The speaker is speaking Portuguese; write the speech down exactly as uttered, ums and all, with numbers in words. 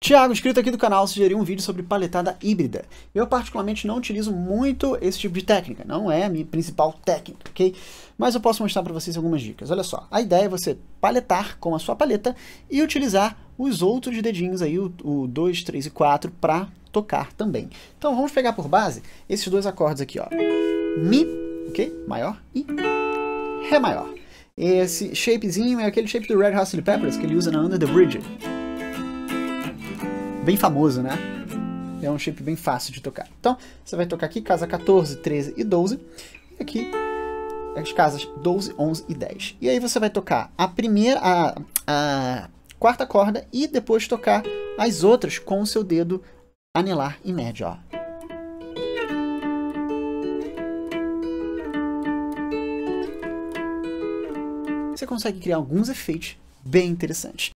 Tiago, inscrito aqui do canal, sugeriu um vídeo sobre paletada híbrida. Eu particularmente não utilizo muito esse tipo de técnica, não é a minha principal técnica, ok? Mas eu posso mostrar para vocês algumas dicas. Olha só, a ideia é você paletar com a sua paleta e utilizar os outros dedinhos aí, o dois, três e quatro, para tocar também. Então vamos pegar por base esses dois acordes aqui, ó. Mi, ok? Maior, e Ré maior. Esse shapezinho é aquele shape do Red Hot Chili Peppers que ele usa na Under the Bridge. Bem famoso, né? É um shape bem fácil de tocar. Então, você vai tocar aqui casa quatorze, treze e doze. E aqui as casas doze, onze e dez. E aí você vai tocar a primeira, a, a quarta corda e depois tocar as outras com o seu dedo anelar e médio, ó. Você consegue criar alguns efeitos bem interessantes.